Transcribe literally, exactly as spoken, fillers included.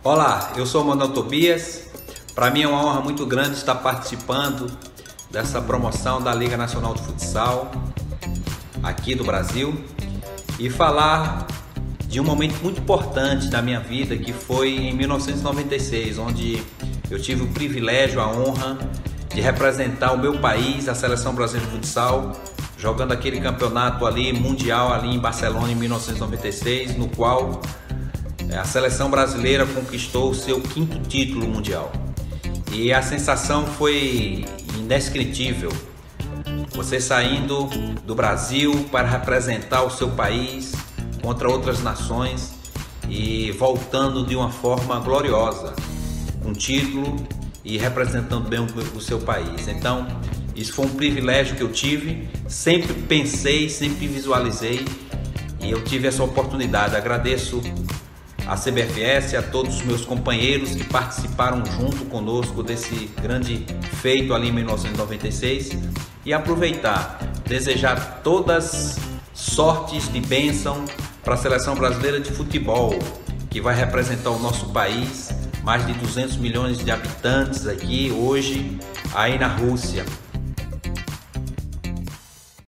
Olá, eu sou o Manuel Tobias. Para mim é uma honra muito grande estar participando dessa promoção da Liga Nacional de Futsal aqui do Brasil e falar de um momento muito importante da minha vida, que foi em mil novecentos e noventa e seis, onde eu tive o privilégio, a honra de representar o meu país, a Seleção Brasileira de Futsal, jogando aquele campeonato ali mundial ali em Barcelona em mil novecentos e noventa e seis, no qual a seleção brasileira conquistou o seu quinto título mundial. E a sensação foi indescritível. Você saindo do Brasil para representar o seu país contra outras nações e voltando de uma forma gloriosa, com título e representando bem o seu país. Então, isso foi um privilégio que eu tive, sempre pensei, sempre visualizei e eu tive essa oportunidade. Agradeço a C B F S, a todos os meus companheiros que participaram junto conosco desse grande feito ali em mil novecentos e noventa e seis e aproveitar, desejar todas sortes de bênção para a Seleção Brasileira de Futebol, que vai representar o nosso país, mais de duzentos milhões de habitantes aqui hoje, aí na Rússia.